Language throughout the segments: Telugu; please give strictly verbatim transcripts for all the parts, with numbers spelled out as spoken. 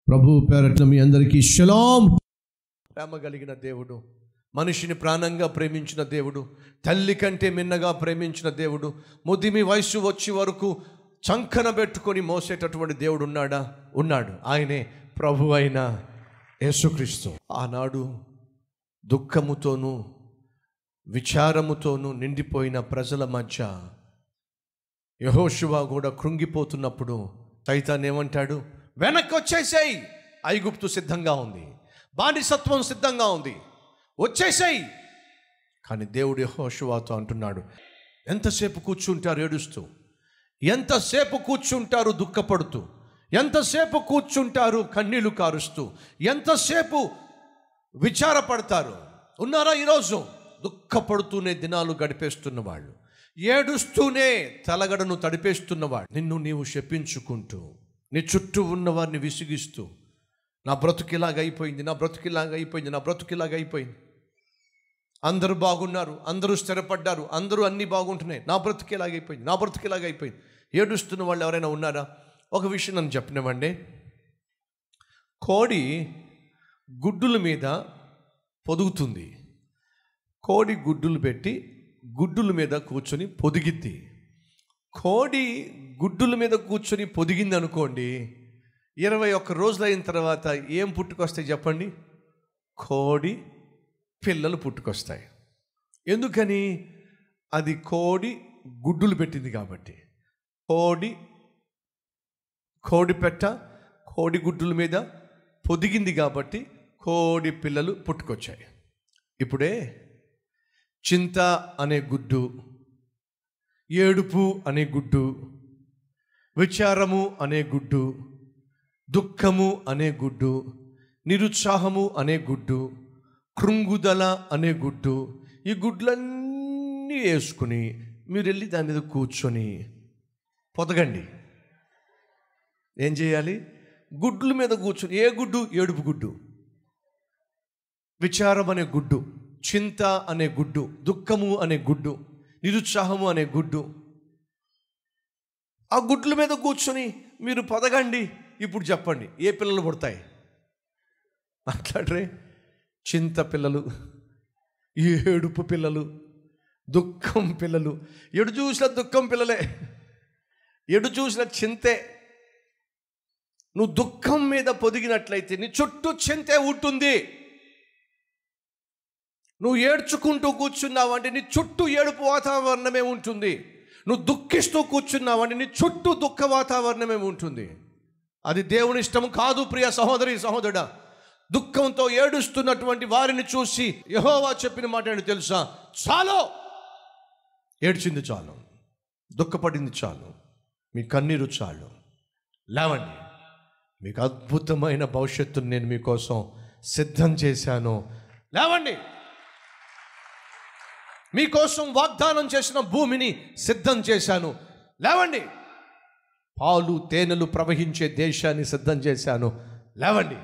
ప్రభు పేరట మీ అందరికీ షలాం. ప్రేమ కలిగిన దేవుడు, మనిషిని ప్రాణంగా ప్రేమించిన దేవుడు, తల్లి కంటే మిన్నగా ప్రేమించిన దేవుడు, ముదిమి వయసు వచ్చే వరకు చంకన పెట్టుకొని మోసేటటువంటి దేవుడు ఉన్నాడా? ఉన్నాడు. ఆయనే ప్రభు అయిన యేసుక్రీస్తు. ఆనాడు దుఃఖముతోనూ విచారముతోనూ నిండిపోయిన ప్రజల మధ్య యెహోషువ కూడా కృంగిపోతున్నప్పుడు సైతాన్ ఏమంటాడు? వెనక్కి వచ్చేసాయి, ఐగుప్తు సిద్ధంగా ఉంది, బానిసత్వం సిద్ధంగా ఉంది, వచ్చేసాయి. కానీ దేవుడు యెహోషువతో అంటున్నాడు, ఎంతసేపు కూర్చుంటారు ఏడుస్తూ, ఎంతసేపు కూర్చుంటారు దుఃఖపడుతూ, ఎంతసేపు కూర్చుంటారు కన్నీళ్లు కారుస్తూ, ఎంతసేపు విచారపడతారు? ఉన్నారా ఈరోజు? దుఃఖపడుతూనే దినాలు గడిపేస్తున్న వాళ్ళు, ఏడుస్తూనే తలగడను తడిపేస్తున్నవాడు, నిన్ను నీవు శపించుకుంటూ, నీ చుట్టూ ఉన్న వారిని విసిగిస్తూ, నా బ్రతుకిలాగా అయిపోయింది, నా బ్రతుకిలాగా అయిపోయింది, నా బ్రతుకిలాగా అయిపోయింది, అందరూ బాగున్నారు, అందరూ స్థిరపడ్డారు, అందరూ అన్నీ బాగుంటున్నాయి, నా బ్రతుకిలాగా అయిపోయింది, నా బ్రతుకిలాగా అయిపోయింది. ఏడుస్తున్న వాళ్ళు ఎవరైనా ఉన్నారా? ఒక విషయం నన్ను చెప్పినామండి. కోడి గుడ్డుల మీద పొదుగుతుంది. కోడి గుడ్డులు పెట్టి గుడ్డుల మీద కూర్చొని పొదిగిద్ది. కోడి గుడ్డుల మీద కూర్చొని పొదిగింది అనుకోండి, ఇరవై ఒక్క రోజులు అయిన తర్వాత ఏం పుట్టుకొస్తాయి చెప్పండి? కోడి పిల్లలు పుట్టుకొస్తాయి. ఎందుకని? అది కోడి గుడ్డులు పెట్టింది కాబట్టి. కోడి కోడి పెట్ట కోడి గుడ్డుల మీద పొదిగింది కాబట్టి కోడి పిల్లలు పుట్టుకొచ్చాయి. ఇప్పుడే చింత అనే గుడ్డు, ఏడుపు అనే గుడ్డు, విచారము అనే గుడ్డు, దుఃఖము అనే గుడ్డు, నిరుత్సాహము అనే గుడ్డు, కృంగుదల అనే గుడ్డు, ఈ గుడ్లన్నీ వేసుకుని మీరు వెళ్ళి దాని మీద కూర్చొని పొదగండి. ఏం చేయాలి? గుడ్ల మీద కూర్చొని, ఏ గుడ్డు? ఏడుపు గుడ్డు, విచారం అనే గుడ్డు, చింత అనే గుడ్డు, దుఃఖము అనే గుడ్డు, నిరుత్సాహము అనే గుడ్డు, ఆ గుడ్ల మీద కూర్చొని మీరు పొదగండి. ఇప్పుడు చెప్పండి, ఏ పిల్లలు పుడతాయి? మాట్లాడరే. చింత పిల్లలు, ఏడుపు పిల్లలు, దుఃఖం పిల్లలు. ఎడు చూసిన దుఃఖం పిల్లలే, ఎడు చూసిన చింతే. నువ్వు దుఃఖం మీద పొదిగినట్లయితే నీ చుట్టూ చింతే ఉంటుంది. నువ్వు ఏడ్చుకుంటూ కూర్చున్నావంటే నీ చుట్టూ ఏడుపు వాతావరణమే ఉంటుంది. నువ్వు దుఃఖిస్తూ కూర్చున్నావంటే నీ చుట్టూ దుఃఖ వాతావరణమే ఉంటుంది. అది దేవుని ఇష్టం కాదు. ప్రియ సహోదరి సహోదరుడా, దుఃఖంతో ఏడుస్తున్నటువంటి వారిని చూసి యెహోవా చెప్పిన మాట ఏంటో తెలుసా? చాలు, ఏడ్చింది చాలు, దుఃఖపడింది చాలు, మీ కన్నీరు చాలు, లేవండి, మీకు అద్భుతమైన భవిష్యత్తును నేను మీకోసం సిద్ధం చేశాను, లేవండి, మీకోసం వాగ్దానం చేసిన భూమిని సిద్ధం చేశాను, లేవండి, పాలు తేనెలు ప్రవహించే దేశాన్ని సిద్ధం చేశాను, లేవండి.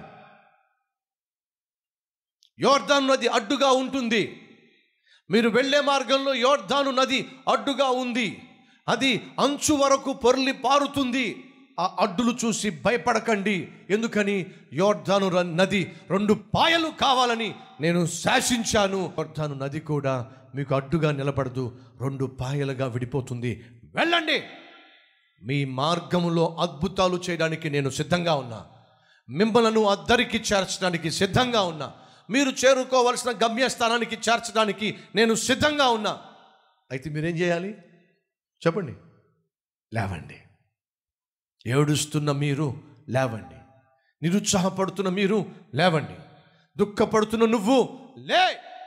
యోర్దాను నది అడ్డుగా ఉంటుంది. మీరు వెళ్ళే మార్గంలో యోర్దాను నది అడ్డుగా ఉంది. అది అంచు వరకు పొర్లి పారుతుంది. ఆ అడ్డులు చూసి భయపడకండి. ఎందుకని? యోర్దాను నది రెండు పాయలు కావాలని నేను శాసించాను. యోర్దాను నది కూడా మీకు అడ్డుగా నిలబడదు, రెండు పాయలుగా విడిపోతుంది. వెళ్ళండి, మీ మార్గములో అద్భుతాలు చేయడానికి నేను సిద్ధంగా ఉన్నా, మిమ్మలను అద్దరికి చేర్చడానికి సిద్ధంగా ఉన్నా, మీరు చేరుకోవలసిన గమ్యస్థానానికి చేర్చడానికి నేను సిద్ధంగా ఉన్నా. అయితే మీరేం చేయాలి చెప్పండి? లేవండి. ఏడుస్తున్న మీరు లేవండి, నిరుత్సాహపడుతున్న మీరు లేవండి, దుఃఖపడుతున్న నువ్వు లే.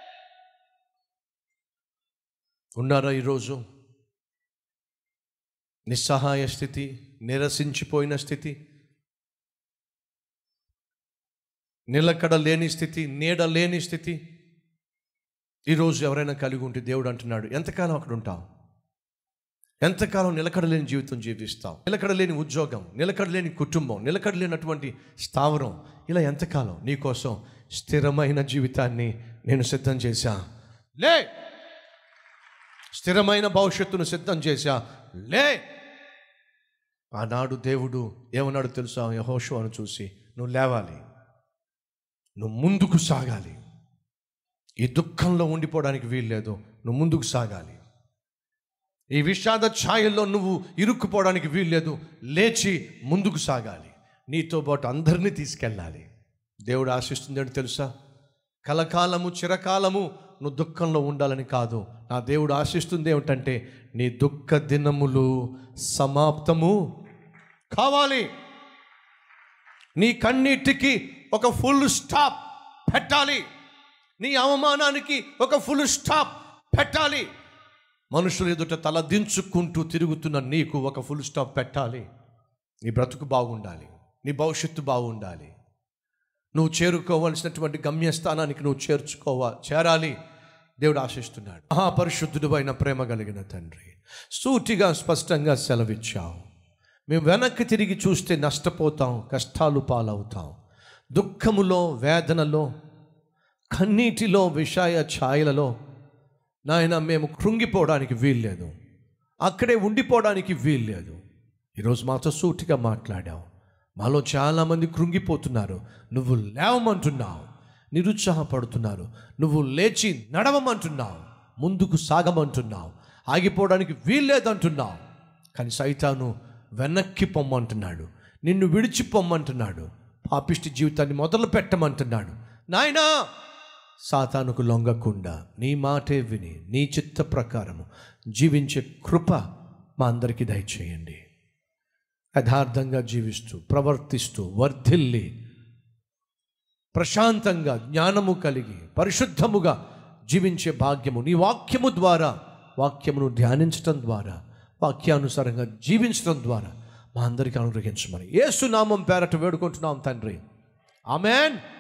ఉన్నారా ఈరోజు నిస్సహాయ స్థితి, నిరసించిపోయిన స్థితి, నిలకడ లేని స్థితి, నీడ లేని స్థితి ఈరోజు ఎవరైనా కలిగి ఉంటే దేవుడు అంటున్నాడు, ఎంతకాలం అక్కడ ఉంటావు? ఎంతకాలం నిలకడలేని జీవితం జీవిస్తావు? నిలకడలేని ఉద్యోగం, నిలకడలేని కుటుంబం, నిలకడలేనటువంటి స్థావరం, ఇలా ఎంతకాలం? నీకోసం స్థిరమైన జీవితాన్ని నేను సిద్ధం చేశా, లే. స్థిరమైన భవిష్యత్తును సిద్ధం చేశా, లే. ఆనాడు దేవుడు ఏమన్నాడు తెలుసా? యెహోషువను చూసి, నువ్వు లేవాలి, నువ్వు ముందుకు సాగాలి. ఈ దుఃఖంలో ఉండిపోవడానికి వీల్లేదు, నువ్వు ముందుకు సాగాలి. ఈ విషాద ఛాయల్లో నువ్వు ఇరుక్కుపోవడానికి వీల్లేదు, లేచి ముందుకు సాగాలి. నీతో పాటు అందరినీ తీసుకెళ్ళాలి. దేవుడు ఆశిస్తుంది ఏంటో తెలుసా? కలకాలము చిరకాలము నువ్వు దుఃఖంలో ఉండాలని కాదు. నా దేవుడు ఆశిస్తుంది ఏమిటంటే నీ దుఃఖ దినములు సమాప్తము కావాలి. నీ కన్నీటికి ఒక ఫుల్ స్టాప్ పెట్టాలి. నీ అవమానానికి ఒక ఫుల్ స్టాప్ పెట్టాలి. మనుషులు ఎదుట తల దించుకుంటూ తిరుగుతున్న నీకు ఒక ఫుల్ స్టాప్ పెట్టాలి. నీ బ్రతుకు బాగుండాలి, నీ భవిష్యత్తు బాగుండాలి. నువ్వు చేరుకోవాల్సినటువంటి గమ్యస్థానానికి నువ్వు చేర్చుకోవా చేరాలి. దేవుడు ఆశిస్తున్నాడు. మహాపరిశుద్ధుడు అయిన ప్రేమ కలిగిన తండ్రి, సూటిగా స్పష్టంగా సెలవిచ్చావు. మేము వెనక్కి తిరిగి చూస్తే నష్టపోతాం, కష్టాలు పాలవుతాం. దుఃఖములో, వేదనలో, కన్నీటిలో, విషాయ ఛాయలలో నాయన మేము కృంగిపోవడానికి వీల్లేదు, అక్కడే ఉండిపోవడానికి వీల్లేదు. ఈరోజు మాతో సూటిగా మాట్లాడావు. మాలో చాలామంది కృంగిపోతున్నారు, నువ్వు లేవమంటున్నావు. నిరుత్సాహపడుతున్నారు, నువ్వు లేచి నడవమంటున్నావు, ముందుకు సాగమంటున్నావు, ఆగిపోవడానికి వీల్లేదంటున్నావు. కానీ సైతాను వెనక్కి పొమ్మంటున్నాడు, నిన్ను విడిచిపోమ్మంటున్నాడు, పాపిష్టి జీవితాన్ని మొదలు పెట్టమంటున్నాడు. నాయనా, సాతానుకు లొంగకుండా నీ మాటే విని నీ చిత్త ప్రకారము జీవించే కృప మా అందరికీ దయచేయండి. యథార్థంగా జీవిస్తూ, ప్రవర్తిస్తూ, వర్ధిల్లి, ప్రశాంతంగా, జ్ఞానము కలిగి, పరిశుద్ధముగా జీవించే భాగ్యము నీ వాక్యము ద్వారా, వాక్యమును ధ్యానించడం ద్వారా, వాక్యానుసారంగా జీవించడం ద్వారా మా అందరికీ అనుగ్రహించమని యేసు నామం పేరట వేడుకుంటున్నాం తండ్రి. ఆమేన్.